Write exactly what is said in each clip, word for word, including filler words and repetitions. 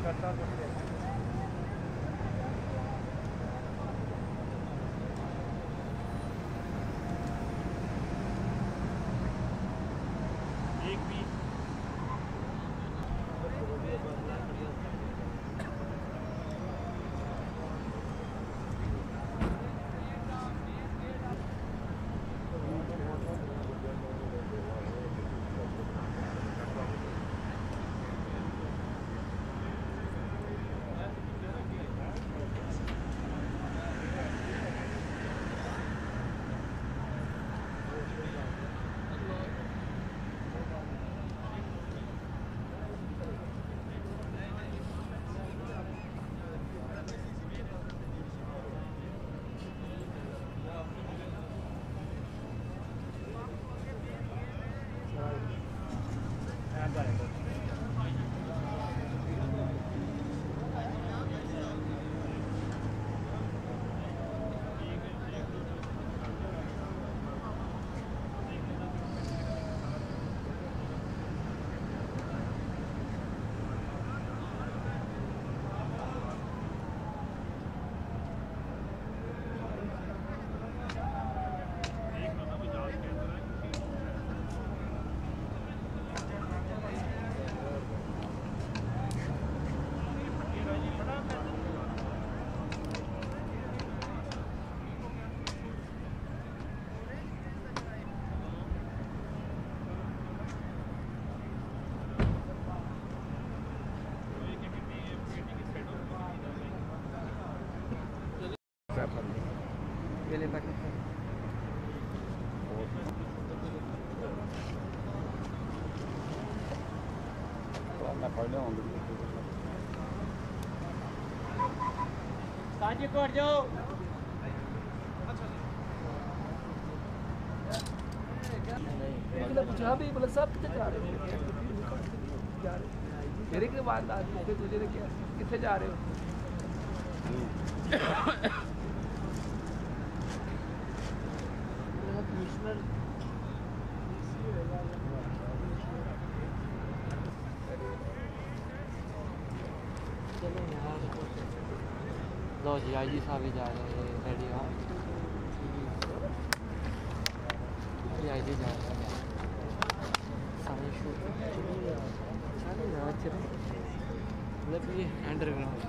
ये ले पैकेट मैं पढ़ लिया साजी को हट जाओ। पंजाबी बोले सब कितने जा रहे हो? मेरे के बाद तुझे क्या कितने जा रहे हो? लो जी आई जी साहब भी जा रहे हैं रेडी हाँ आई जी जा रहे हैं सारे शूट सारे रात मतलब ये अंडरग्राउंड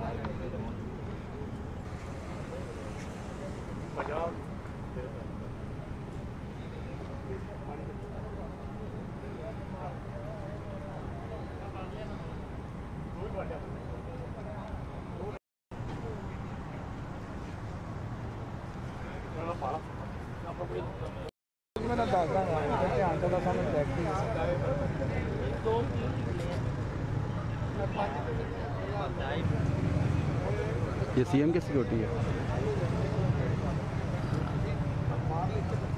मैं दसदा ध्यान तो सामने टैक्सी ये सीएम की सिक्योरिटी है।